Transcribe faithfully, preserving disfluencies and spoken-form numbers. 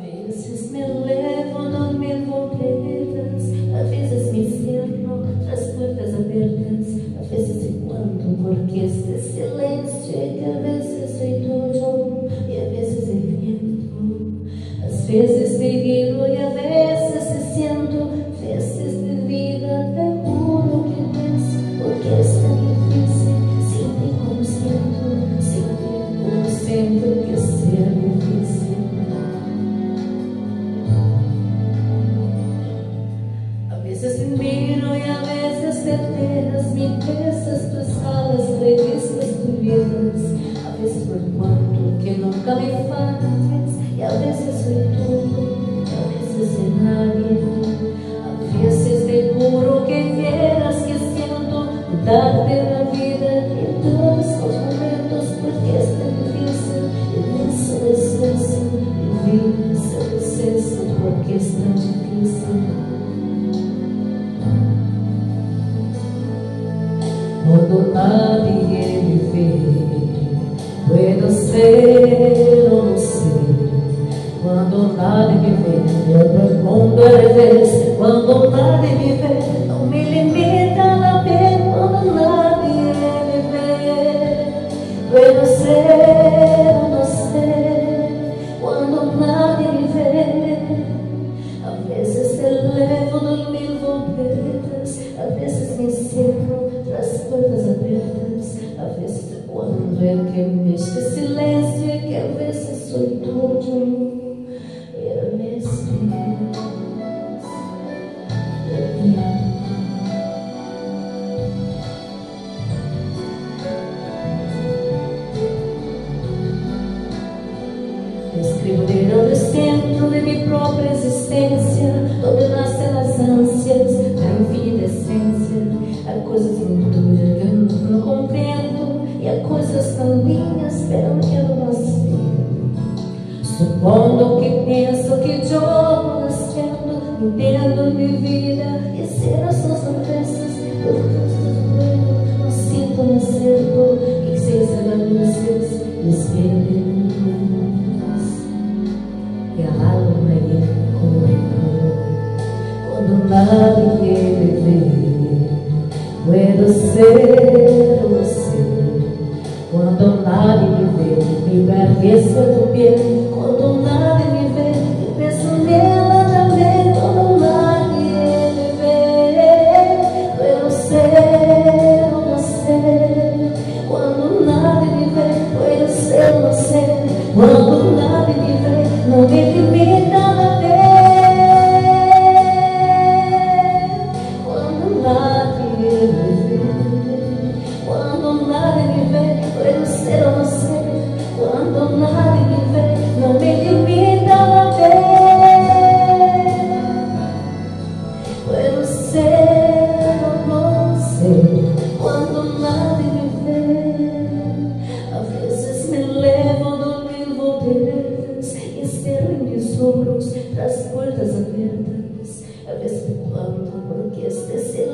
vezes me levo no mil volteretas, a vezes me cierro tras puertas abertas, a veces enquanto porque este silêncio é que a vezes soy tuyo e a vezes el viento, às vezes te guío e a vezes te siento, veces de vida te juro que penso, porque es tan difícil, siempre como siento, siempre como siento que sea difícil. A veces te miro y a veces te enteras, me pesas tus alas, revistas prohibidas, a veces por cuanto que nunca me faltes, y a veces soy tú, y a veces de nadie, a veces te juro que quieras que siento, darte la vida y todos los momentos, porque es tan difícil, y eso es eso, vivir eso es eso, porque es tan difícil. Cuando nadie me ve, puedo ser o no ser. Cuando nadie me ve, yo respondo al revés. Cuando nadie me ve, no me limita la piel. Cuando nadie me ve, puedo ser o no ser. Cuando nadie me ve, a veces te elevo dos mil volteretas, a veces me cierro tras puertas abertas, a veces cuando é que me este silêncio é que a veces soy tuyo y a veces de ti. Escribo desde el centro de mi propia existencia, donde nacen las ansias, la infinita esencia. Há coisas muito tuyas que eu não compreendo, e há coisas tão lindas, pero que eu não sei. Supondo que penso que eu nascendo, entendo mi vida, e serão suas sorpresas, porque eu estou doendo, não sinto me certo, e que se serão luces, e espero de luz, e a alma é como quando nadie me vê. Puedo ser o ser, cuando nadie me ve, mi cabeza es tu piel, cuando nadie me ve, yo pienso en ella también, cuando nadie me ve, puedo ser o no ser, cuando nadie me ve, puedo ser o no ser, cuando nadie me ve, no me limita la fe. Quando nadie me vê, puedo ser ou não ser. Quando nadie me vê, não me limita a ver. Puedo ser ou não ser. Quando nadie me vê, a vezes me levo dos mil volteretas e espero em meus ombros tras portas abertas. A vezes me quando porque este silêncio